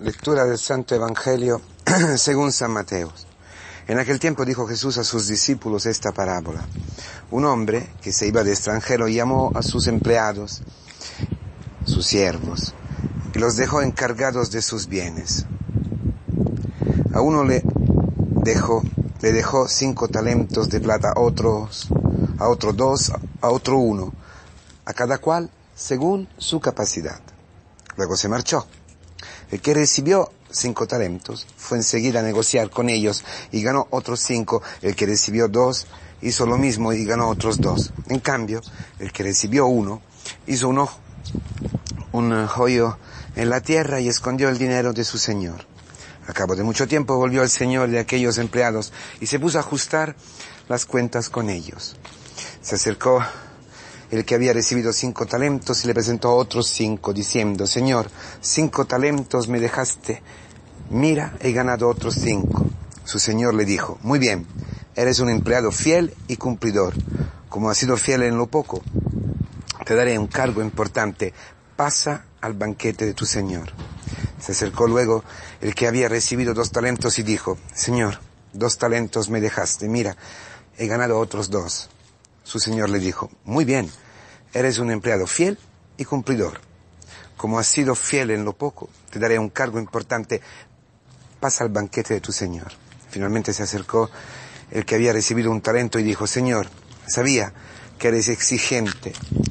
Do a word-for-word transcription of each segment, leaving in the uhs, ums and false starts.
Lectura del Santo Evangelio según San Mateo. En aquel tiempo dijo Jesús a sus discípulos esta parábola. Un hombre que se iba de extranjero llamó a sus empleados, sus siervos, y los dejó encargados de sus bienes. A uno le dejó, le dejó cinco talentos de plata, a otros, a otro dos, a otro uno, a cada cual según su capacidad. Luego se marchó. El que recibió cinco talentos fue enseguida a negociar con ellos y ganó otros cinco. El que recibió dos hizo lo mismo y ganó otros dos. En cambio, el que recibió uno hizo un, ojo, un hoyo en la tierra y escondió el dinero de su señor. Al cabo de mucho tiempo volvió el señor de aquellos empleados y se puso a ajustar las cuentas con ellos. Se acercó el que había recibido cinco talentos y le presentó otros cinco, diciendo: Señor, cinco talentos me dejaste, mira, he ganado otros cinco. Su señor le dijo: muy bien, eres un empleado fiel y cumplidor. Como has sido fiel en lo poco, te daré un cargo importante. Pasa al banquete de tu señor. Se acercó luego el que había recibido dos talentos y dijo: Señor, dos talentos me dejaste, mira, he ganado otros dos. Su señor le dijo: muy bien, eres un empleado fiel y cumplidor. Como has sido fiel en lo poco, te daré un cargo importante. Pasa al banquete de tu señor. Finalmente se acercó el que había recibido un talento y dijo: Señor, sabía que eres exigente,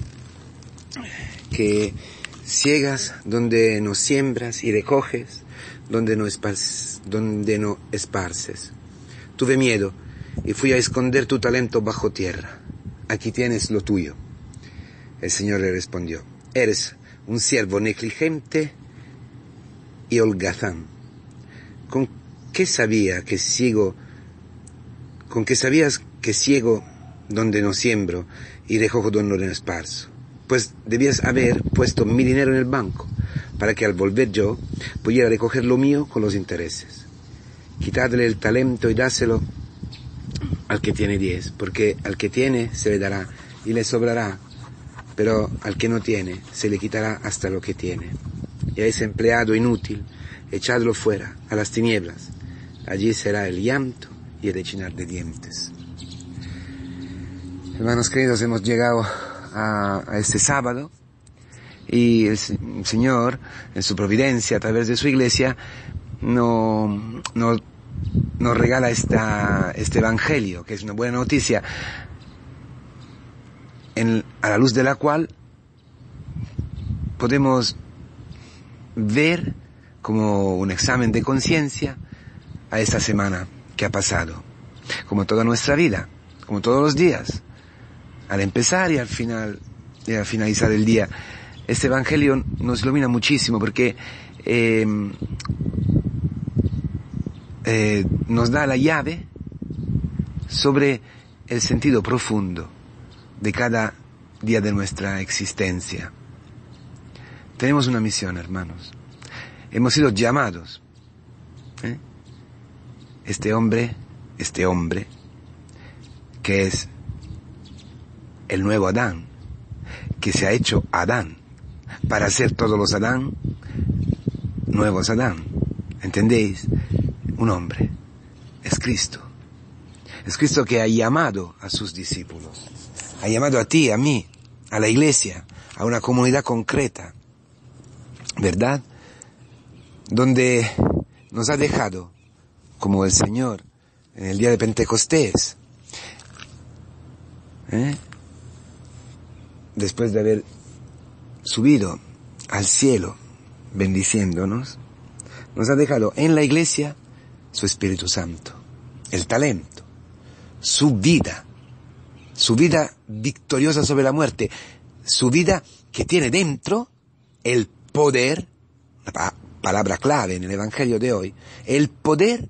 que ciegas donde no siembras y recoges donde no esparces, donde no esparces. Tuve miedo y fui a esconder tu talento bajo tierra. Aquí tienes lo tuyo. El Señor le respondió: eres un siervo negligente y holgazán. ¿Con qué sabía que ciego, con qué sabías que ciego donde no siembro y recojo donde no esparzo? Pues debías haber puesto mi dinero en el banco, para que al volver yo pudiera recoger lo mío con los intereses. Quitadle el talento y dáselo al que tiene diez, porque al que tiene se le dará y le sobrará, pero al que no tiene se le quitará hasta lo que tiene. Y a ese empleado inútil, echadlo fuera, a las tinieblas. Allí será el llanto y el rechinar de dientes. Hermanos queridos, hemos llegado a, a este sábado y el, el Señor, en su providencia, a través de su iglesia, no, no nos regala esta, este evangelio, que es una buena noticia, en, a la luz de la cual podemos ver como un examen de conciencia a esta semana que ha pasado, como toda nuestra vida, como todos los días, al empezar y al final, y al finalizar el día. Este evangelio nos ilumina muchísimo porque eh, Eh, nos da la llave sobre el sentido profundo de cada día de nuestra existencia. Tenemos una misión, hermanos. Hemos sido llamados. ¿eh? Este hombre, este hombre, que es el nuevo Adán, que se ha hecho Adán, para ser todos los Adán, nuevos Adán. ¿Entendéis? Un hombre, es Cristo. Es Cristo que ha llamado a sus discípulos. Ha llamado a ti, a mí, a la iglesia, a una comunidad concreta. ¿Verdad? Donde nos ha dejado, como el Señor, en el día de Pentecostés. ¿Eh? Después de haber subido al cielo, bendiciéndonos, nos ha dejado en la iglesia su Espíritu Santo, el talento, su vida, su vida victoriosa sobre la muerte, su vida que tiene dentro el poder, la palabra clave en el Evangelio de hoy, el poder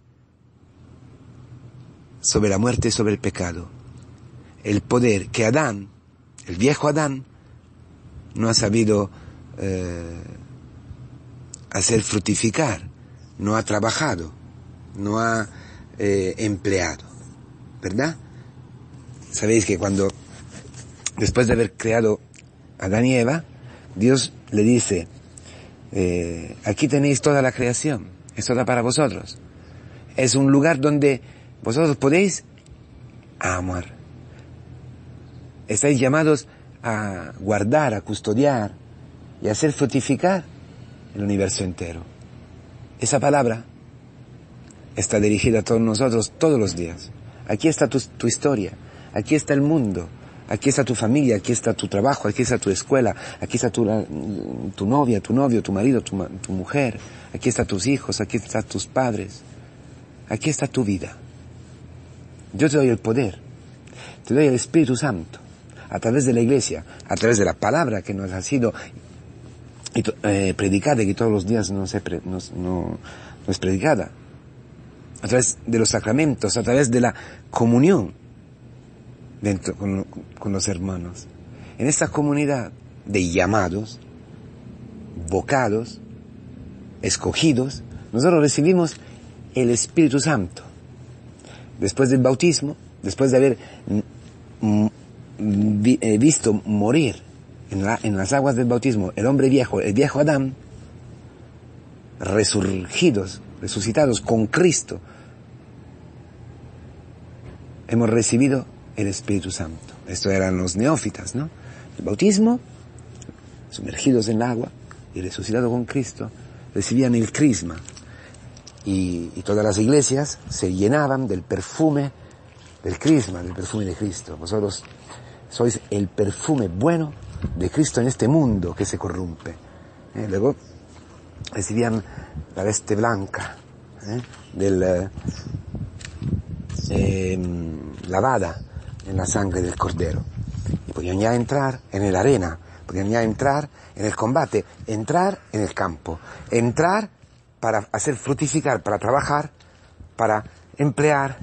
sobre la muerte y sobre el pecado, el poder que Adán, el viejo Adán, no ha sabido eh, hacer fructificar, no ha trabajado, no ha eh, empleado, ¿verdad? Sabéis que cuando, después de haber creado a Adán y Eva, Dios le dice: Eh, aquí tenéis toda la creación, es toda para vosotros. Es un lugar donde vosotros podéis amar. Estáis llamados a guardar, a custodiar y a hacer fructificar el universo entero. Esa palabra está dirigida a todos nosotros todos los días. Aquí está tu, tu historia, aquí está el mundo, aquí está tu familia, aquí está tu trabajo, aquí está tu escuela, aquí está tu, tu novia, tu novio, tu marido, tu, tu mujer, aquí están tus hijos, aquí están tus padres, aquí está tu vida. Yo te doy el poder, te doy el Espíritu Santo, a través de la Iglesia, a través de la palabra que nos ha sido eh, predicada y que todos los días no, se pre, no, no, no es predicada, a través de los sacramentos, a través de la comunión dentro con, con los hermanos. En esta comunidad de llamados, vocados, escogidos, nosotros recibimos el Espíritu Santo. Después del bautismo, después de haber vi, eh, visto morir en, la, en las aguas del bautismo el hombre viejo, el viejo Adán, resurgidos, resucitados con Cristo, hemos recibido el Espíritu Santo. Esto eran los neófitas, ¿no? El bautismo, sumergidos en el agua y resucitados con Cristo, recibían el crisma. Y, y todas las iglesias se llenaban del perfume del crisma, del perfume de Cristo. Vosotros sois el perfume bueno de Cristo en este mundo que se corrompe. ¿Eh? Luego recibían la veste blanca, ¿eh? del eh, eh, lavada en la sangre del Cordero. Y podían ya entrar en la arena, podían ya entrar en el combate, entrar en el campo, entrar para hacer fructificar, para trabajar, para emplear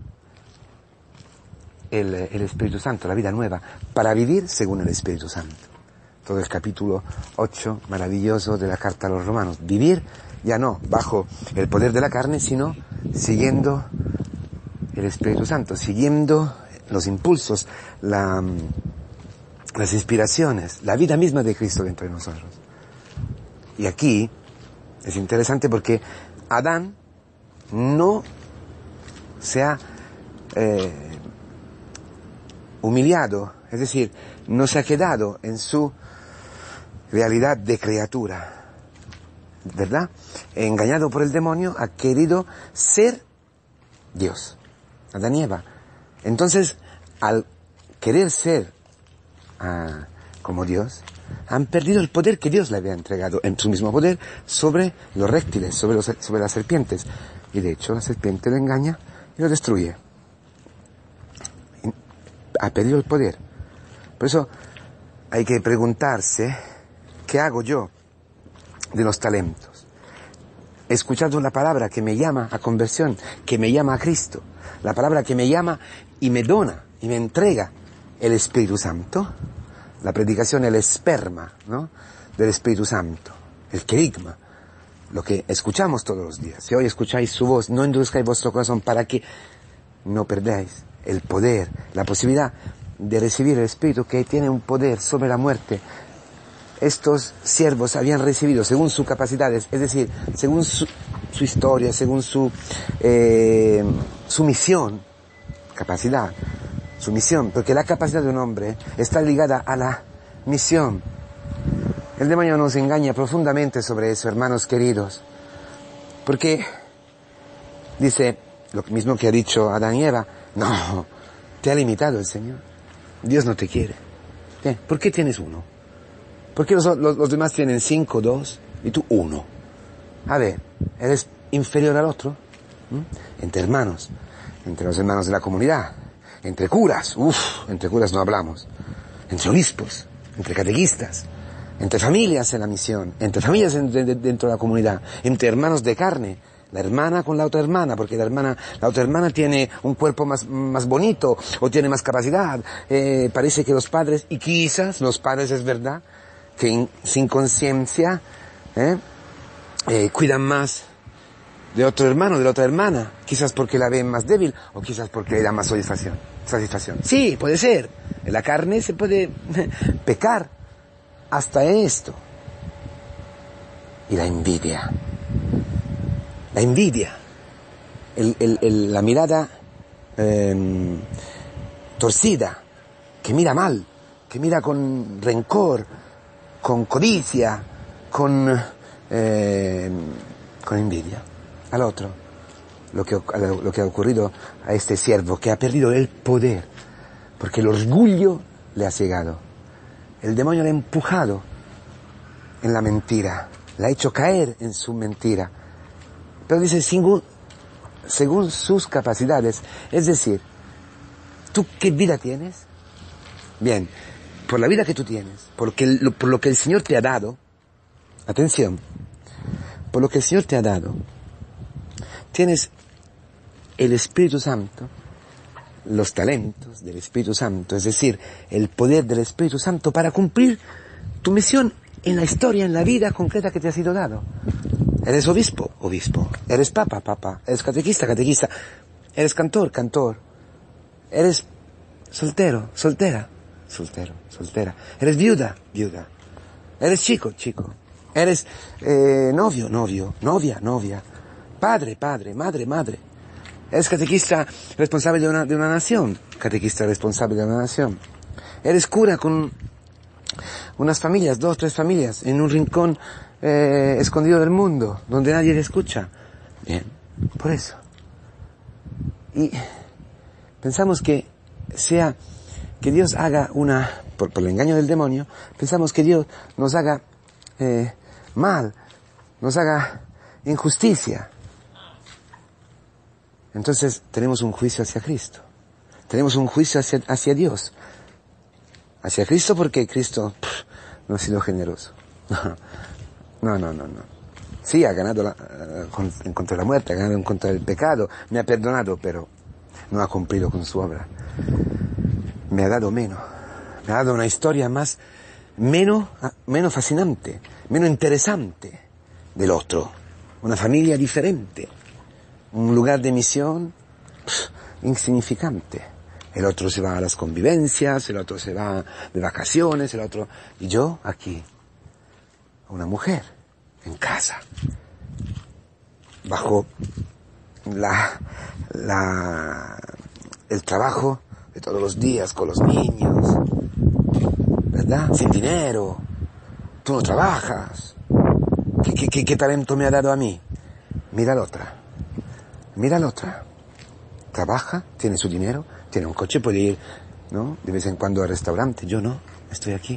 el, el Espíritu Santo, la vida nueva, para vivir según el Espíritu Santo. Todo el capítulo ocho, maravilloso de la carta a los romanos. Vivir ya no bajo el poder de la carne, sino siguiendo el Espíritu Santo, siguiendo los impulsos, la, las inspiraciones, la vida misma de Cristo dentro de nosotros. Y aquí es interesante porque Adán no se ha eh, humillado, es decir, no se ha quedado en su realidad de criatura, ¿verdad? Engañado por el demonio, ha querido ser Dios, Adán y Eva. Entonces, al querer ser ah, como Dios, han perdido el poder que Dios le había entregado, en su mismo poder, sobre los reptiles, sobre, los, sobre las serpientes. Y de hecho, la serpiente lo engaña y lo destruye. Ha perdido el poder. Por eso hay que preguntarse, ¿qué hago yo de los talentos? He escuchado la palabra que me llama a conversión, que me llama a Cristo, la palabra que me llama y me dona y me entrega el Espíritu Santo. La predicación, el esperma, ¿no?, del Espíritu Santo, el querigma, lo que escuchamos todos los días. Si hoy escucháis su voz, no endurezcáis vuestro corazón, para que no perdáis el poder, la posibilidad de recibir el Espíritu, que tiene un poder sobre la muerte. Estos siervos habían recibido según sus capacidades, es decir, según su, su historia, según su, eh, su misión, capacidad, su misión, porque la capacidad de un hombre está ligada a la misión. El demonio nos engaña profundamente sobre eso, hermanos queridos, porque dice lo mismo que ha dicho Adán y Eva: no, te ha limitado el Señor, Dios no te quiere. ¿Eh? ¿Por qué tienes uno? ¿Por qué los, los, los demás tienen cinco, dos, y tú uno? A ver, ¿eres inferior al otro? ¿Mm? Entre hermanos, entre los hermanos de la comunidad, entre curas, uff, entre curas no hablamos, entre obispos, entre catequistas, entre familias en la misión, entre familias en, de, dentro de la comunidad, entre hermanos de carne, la hermana con la otra hermana, porque la hermana, la otra hermana tiene un cuerpo más, más bonito, o tiene más capacidad, eh, parece que los padres, y quizás los padres es verdad, que in, sin conciencia, eh, eh, cuidan más de otro hermano, de la otra hermana, quizás porque la ven más débil, o quizás porque le da más satisfacción. satisfacción. Sí, puede ser. En la carne se puede pecar hasta esto. y la envidia. La envidia, el, el, el, la mirada eh, torcida, que mira mal, que mira con rencor, con codicia, con, eh, con envidia al otro. Lo que, lo que ha ocurrido a este siervo, que ha perdido el poder, porque el orgullo le ha cegado. El demonio le ha empujado en la mentira, le ha hecho caer en su mentira. Pero dice, según, según sus capacidades, es decir, ¿tú qué vida tienes? Bien, por la vida que tú tienes, porque, por lo que el Señor te ha dado, atención, por lo que el Señor te ha dado, tienes el Espíritu Santo, los talentos del Espíritu Santo, es decir, el poder del Espíritu Santo para cumplir tu misión en la historia, en la vida concreta que te ha sido dado. Eres obispo, obispo. Eres papa, papa. Eres catequista, catequista. Eres cantor, cantor. Eres soltero, soltera, soltero, soltera. Eres viuda, viuda. Eres chico, chico. Eres eh, novio, novio, novia, novia. Padre, padre, madre, madre. Eres catequista responsable de una, de una nación. Catequista responsable de una nación. Eres cura con unas familias, dos, tres familias, en un rincón eh, escondido del mundo, donde nadie le escucha. Bien, por eso. Y pensamos que sea, que Dios haga una, por, por el engaño del demonio, pensamos que Dios nos haga eh, mal, nos haga injusticia. Entonces tenemos un juicio hacia Cristo. Tenemos un juicio hacia, hacia Dios. Hacia Cristo porque Cristo pff, no ha sido generoso. No, no, no, no. Sí, ha ganado la, uh, en contra de la muerte, ha ganado en contra del pecado, me ha perdonado, pero no ha cumplido con su obra. Me ha dado menos. Me ha dado una historia más, menos, menos fascinante, menos interesante del otro. Una familia diferente. Un lugar de misión pff, insignificante. El otro se va a las convivencias, el otro se va de vacaciones, el otro... Y yo aquí, una mujer, en casa, bajo la, la, el trabajo de todos los días con los niños, ¿verdad? Sin dinero, tú no trabajas. ¿Qué, qué, qué talento me ha dado a mí? Mira la otra, mira la otra. Trabaja, tiene su dinero, tiene un coche, puede ir, ¿no?, de vez en cuando al restaurante. Yo no, estoy aquí.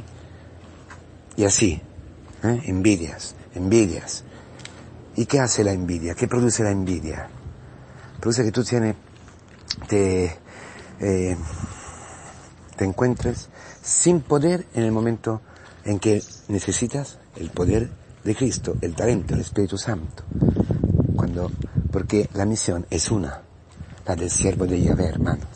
Y así, ¿eh? envidias, envidias. ¿Y qué hace la envidia? ¿Qué produce la envidia? Produce que tú tienes, te, eh, te encuentres sin poder en el momento en que necesitas el poder de Cristo, el talento, el Espíritu Santo. Cuando, porque la misión es una, la del siervo de Yahvé, hermanos.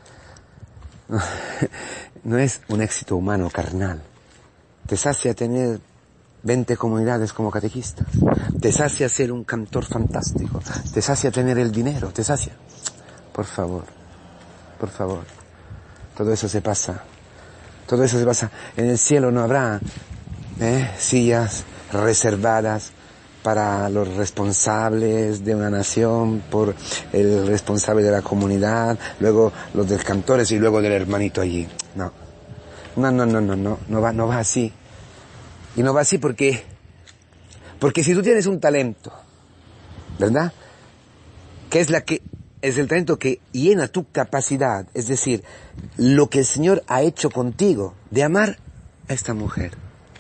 No, no es un éxito humano carnal. Te sacia tener veinte comunidades como catequistas. Te sacia ser un cantor fantástico. Te sacia tener el dinero. Te sacia. Por favor. Por favor. Todo eso se pasa. Todo eso se pasa. En el cielo no habrá ¿eh? sillas reservadas para los responsables de una nación, por el responsable de la comunidad, luego los del cantores y luego del hermanito allí. No. No, no, no, no, no. No va, no va así. Y no va así porque, porque si tú tienes un talento, ¿verdad?, que es la que, es el talento que llena tu capacidad, es decir, lo que el Señor ha hecho contigo, de amar a esta mujer,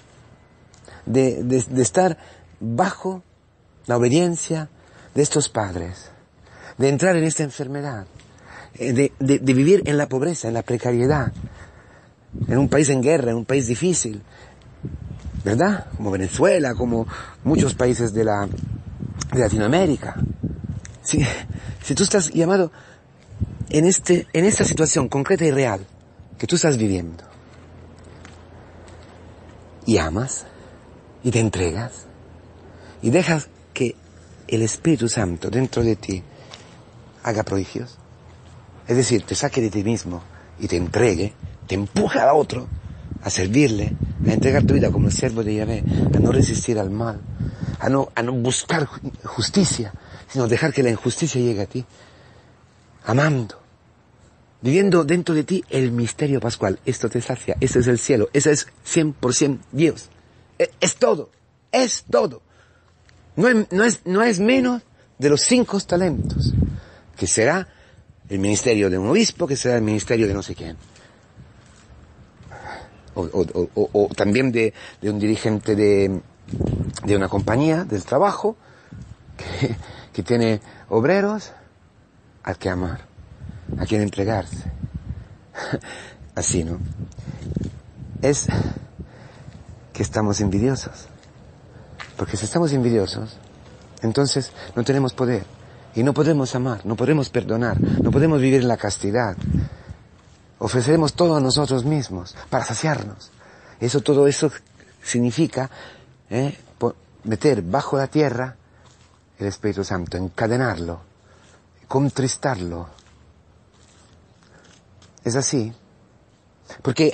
de, de, de estar bajo la obediencia de estos padres, de entrar en esta enfermedad, de, de, de vivir en la pobreza, en la precariedad, en un país en guerra, en un país difícil, ¿verdad? Como Venezuela, como muchos países de la de Latinoamérica. Si, si tú estás llamado en este, en esta situación concreta y real que tú estás viviendo, y amas, y te entregas, y dejas que el Espíritu Santo dentro de ti haga prodigios, es decir, te saque de ti mismo y te entregue, te empuje a otro, a servirle, a entregar tu vida como el siervo de Yahvé, a no resistir al mal, a no, a no buscar justicia, sino dejar que la injusticia llegue a ti, amando, viviendo dentro de ti el misterio pascual. Esto te sacia, ese es el cielo, ese es cien por ciento Dios. Es, es todo, es todo. No es, no, es, no es menos de los cinco talentos, que será el ministerio de un obispo, que será el ministerio de no sé quién. O, o, o, o también de, de un dirigente de, de una compañía, del trabajo, que, que tiene obreros al que amar, a quien entregarse. Así, ¿no? Es que estamos envidiosos. Porque si estamos envidiosos, entonces no tenemos poder. Y no podemos amar, no podemos perdonar, no podemos vivir en la castidad. Ofreceremos todo a nosotros mismos para saciarnos. Eso, todo eso significa eh, meter bajo la tierra el Espíritu Santo, encadenarlo, contristarlo. Es así. Porque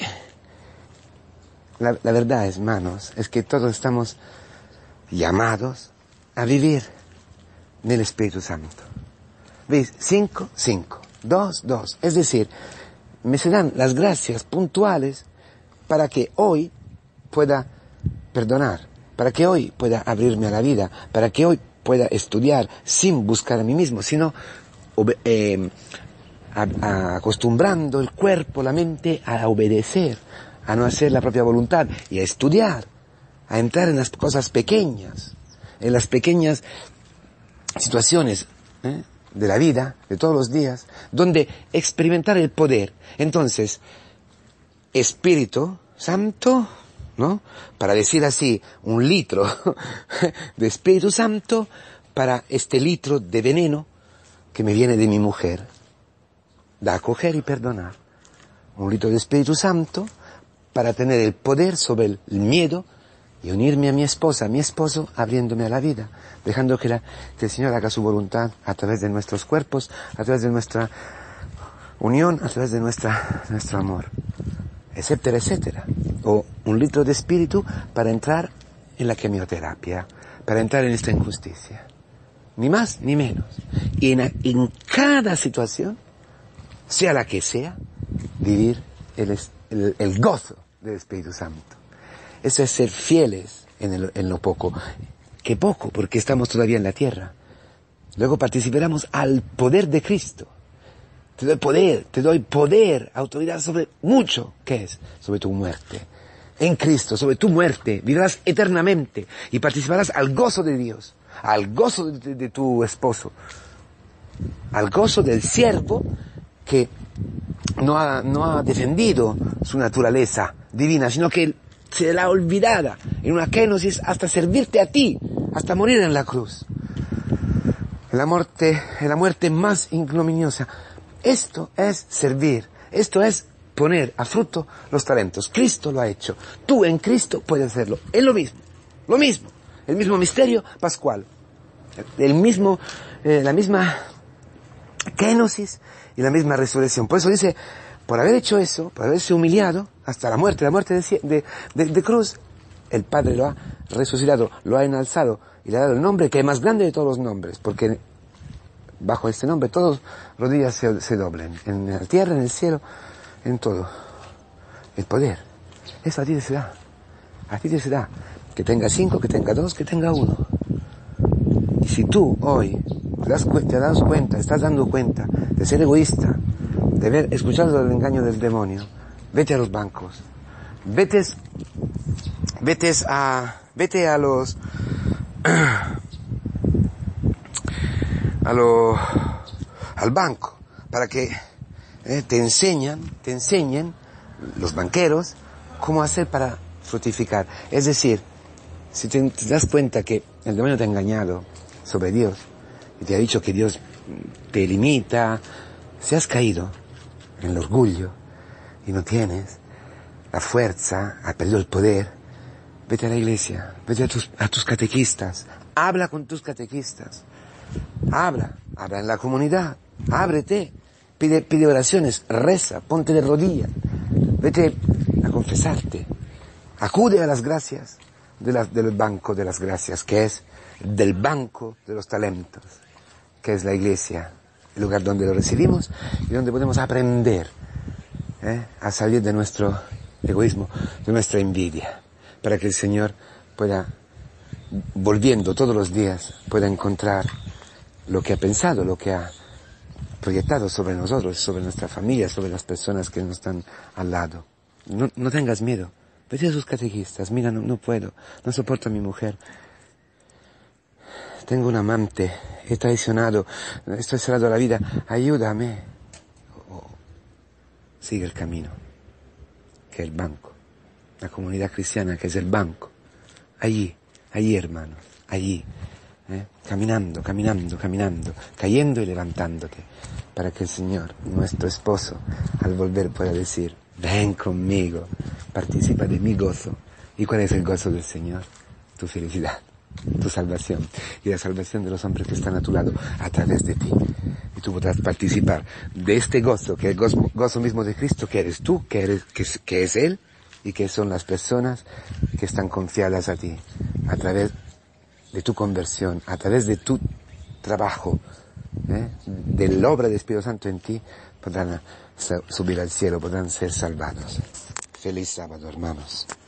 la, la verdad, hermanos, es que todos estamos llamados a vivir en el Espíritu Santo. ¿Veis? Cinco, cinco. Dos, dos. Es decir, me se dan las gracias puntuales para que hoy pueda perdonar, para que hoy pueda abrirme a la vida, para que hoy pueda estudiar sin buscar a mí mismo, sino eh, a, a, acostumbrando el cuerpo, la mente a obedecer, a no hacer la propia voluntad y a estudiar, a entrar en las cosas pequeñas, en las pequeñas situaciones ¿eh? de la vida, de todos los días, donde experimentar el poder. Entonces, Espíritu Santo, ¿no? Para decir así, un litro de Espíritu Santo para este litro de veneno que me viene de mi mujer. Da a coger y perdonar. Un litro de Espíritu Santo para tener el poder sobre el miedo y unirme a mi esposa, a mi esposo, abriéndome a la vida, dejando que, la, que el Señor haga su voluntad a través de nuestros cuerpos, a través de nuestra unión, a través de nuestra, nuestro amor, etcétera, etcétera. O un litro de espíritu para entrar en la quimioterapia, para entrar en esta injusticia. Ni más ni menos. Y en, en cada situación, sea la que sea, vivir el, el, el gozo del Espíritu Santo. Eso es ser fieles en, el, en lo poco. Que poco, porque estamos todavía en la tierra. Luego participaremos al poder de Cristo. Te doy poder, te doy poder, autoridad sobre mucho. ¿Qué es? Sobre tu muerte. En Cristo, sobre tu muerte, vivirás eternamente y participarás al gozo de Dios, al gozo de, de, de tu esposo, al gozo del siervo que no ha, no ha defendido su naturaleza divina, sino que se la ha olvidada en una kenosis hasta servirte a ti, hasta morir en la cruz. En la muerte, en la muerte más ignominiosa. Esto es servir, esto es poner a fruto los talentos. Cristo lo ha hecho. Tú en Cristo puedes hacerlo. Es lo mismo, lo mismo, el mismo misterio pascual, el mismo, eh, la misma kenosis y la misma resurrección. Por eso dice, por haber hecho eso, por haberse humillado hasta la muerte, la muerte de, de, de, de cruz, el Padre lo ha resucitado, lo ha enalzado y le ha dado el nombre que es más grande de todos los nombres, porque bajo este nombre todos rodillas se, se doblen, en la tierra, en el cielo, en todo. El poder, eso a ti se da, a ti se da, que tenga cinco, que tenga dos, que tenga uno. Y si tú hoy te das, te das cuenta, estás dando cuenta de ser egoísta, de haber escuchado el engaño del demonio, vete a los bancos, vete, vete a, vete a los, a lo, al banco, para que eh, te enseñan, te enseñen los banqueros cómo hacer para fructificar. Es decir, si te, te das cuenta que el demonio te ha engañado sobre Dios y te ha dicho que Dios te limita, si has caído en el orgullo y no tienes la fuerza, has perdido el poder, vete a la iglesia, vete a tus, a tus catequistas, habla con tus catequistas, habla, habla en la comunidad, ábrete, pide, pide oraciones, reza, ponte de rodillas, vete a confesarte, acude a las gracias de la, del banco de las gracias, que es del banco de los talentos, que es la iglesia, el lugar donde lo recibimos y donde podemos aprender ¿eh? a salir de nuestro egoísmo, de nuestra envidia, para que el Señor pueda, volviendo todos los días, pueda encontrar lo que ha pensado, lo que ha proyectado sobre nosotros, sobre nuestra familia, sobre las personas que nos están al lado. No, no tengas miedo. Vete a sus catequistas. Mira, no, no puedo. No soporto a mi mujer. Tengo un amante. He traicionado. Estoy cerrado a la vida. Ayúdame. Oh, sigue el camino, que es el banco. La comunidad cristiana, que es el banco. Allí, allí, hermanos. Allí. ¿eh? Caminando, caminando, caminando. Cayendo y levantándote. Para que el Señor, nuestro esposo, al volver pueda decir, ven conmigo, participa de mi gozo. ¿Y cuál es el gozo del Señor? Tu felicidad, tu salvación y la salvación de los hombres que están a tu lado a través de ti. Y tú podrás participar de este gozo, que es el gozo, gozo mismo de Cristo, que eres tú, que, eres, que, que es Él y que son las personas que están confiadas a ti, a través de tu conversión, a través de tu trabajo, ¿eh? de la obra del Espíritu Santo en ti, podrán subir al cielo, podrán ser salvados. Feliz sábado, hermanos.